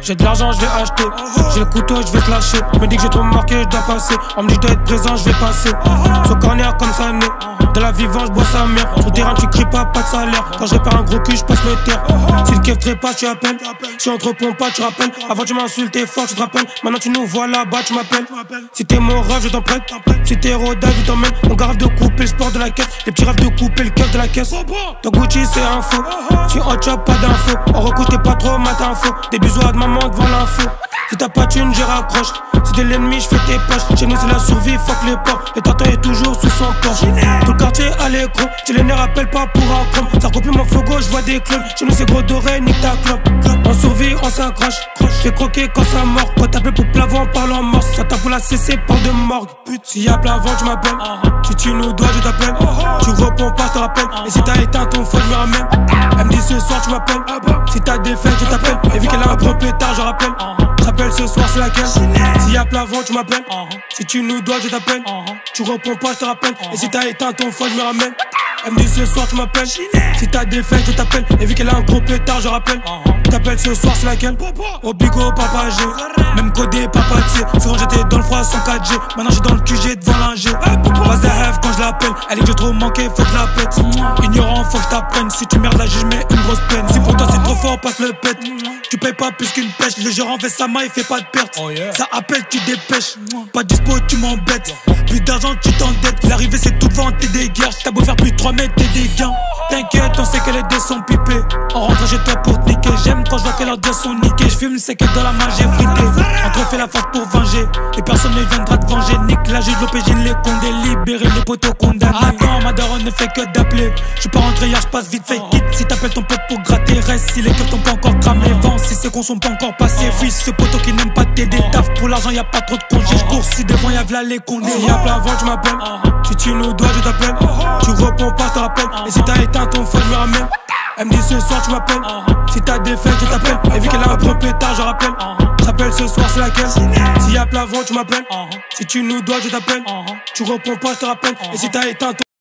J'ai de l'argent, je vais acheter. J'ai le couteau, je vais te lâcher. On me dit que j'ai trop marqué, je dois passer. On me dit que je dois être présent, je vais passer. Sur corner comme ça né. Dans la vivance, je bois sa mère. Sur le terrain, tu cries pas de salaire. Quand je répare un gros cul, je passe le terre. Si le keuf trépasse, tu appelles. Si on te répond pas, tu rappelles. Avant, tu m'insultais fort, tu te rappelles. Maintenant, tu nous vois là-bas, tu m'appelles. Si t'es mon rêve, je t'en prête. Si t'es rodage, je t'emmène. On garde de couper le sport de la caisse. Les petits rêves de couper le keuf de la caisse. Ton Gucci, c'est un faux. Tu hot shop, pas d'infos. En recours, t'es pas trop matin faux. Des bisous à de maman devant l'info. Si t'as pas de thune, je raccroche. Si t'es l'ennemi, je fais tes poches. Chez nous, c'est la survie, fuck les porcs. Et tonton est toujours sous son corps. Tout le quartier à l'écran. J'ai les nerfs, appelle pas pour un chrome. Ça recopie mon flow gauche, je vois des clones. Chez nous, c'est gros doré, nique ta clope. On survit, on s'accroche. J'ai croqué quand ça mord. Quand t'appelles pour plavant, parle en morse. Ça tape pour la CC, parle de morgue. S'il y a plavant, tu m'appelles. Si tu nous dois, je t'appelle. Tu réponds pas, je te rappelle. Et si t'as éteint ton phone, je me ramène. Elle me dit ce soir, tu m'appelles. Si t'as des fêtes, je t'appelle. Et vu qu'elle a un gros pétard, je rappelle. J'appelle ce soir, c'est laquelle? S'il y a plavant, tu m'appelles. Si tu nous dois, je t'appelle. Tu réponds pas, je te rappelle. Et si t'as éteint ton phone, je me ramène. Elle me dit ce soir, tu m'appelles. Si t'as des fêtes, je t'appelle. Et vu qu'elle a un gros pétard, je rappelle. T'appelles ce soir, c'est laquelle? Au bigo, papa G. Même codé, papa T. Souvent j'étais dans le froid sans 4G. Maintenant j'ai dans le QG devant l'ingé. Pas à rêve quand je l'appelle. Elle est que j'ai trop manqué, faut que je la pète. Ignorant, faut que je t'apprenne. Si tu merdes là, je mets une grosse peine. Si pour toi c'est trop fort, passe le pète. Tu payes pas plus qu'une pêche. Le gérant fait sa main, il fait pas de perte. Ça appelle, tu dépêches. Pas dispo, tu m'embêtes. Plus d'argent, tu t'endettes. L'arrivée c'est tout devant, t'es des guerres. T'as beau faire plus de 3 mètres, t'es des gains. T'inquiète, on sait que les dés sont pipés. En rentrant chez toi pour te niquer. J'aime quand je vois que leurs dés sont niqués. J'fume, c'est que dans la main j'ai frité. Entre fait la face pour venger. Et personne ne viendra te venger. Nique la juge, l'OPJ, les condés. Libérer les poteaux condamnés. Attends, ma daronne ne fait que d'appeler. J'suis pas rentré hier, j'passe vite fait quitte. Si t'appelles ton pote pour gratter, reste. Si les keufs t'ont pas encore cramé. Vent, si c'est qu'on sont pas encore passés. Fils, ce poteau qui n'aime pas t'aider. Taf pour l'argent, y'a pas trop de congés. J'cours si devant y'a v'là les condés. S'il y a plavant, tu m'appelles. Si tu nous dois, je t'appelle. Tu réponds pas, je te rappelle. Et si t'as éteint ton phone, je me ramène. Elle me dit ce soir, tu m'appelles. Si t'as des fêtes, je t'appelle. Et vu qu'elle a un gros pétard, je rappelle. J'appelle ce soir, c'est laquelle? S'il y a plavant, tu m'appelles. Si tu nous dois, je t'appelle. Tu réponds pas, je te rappelle. Et si t'as éteint ton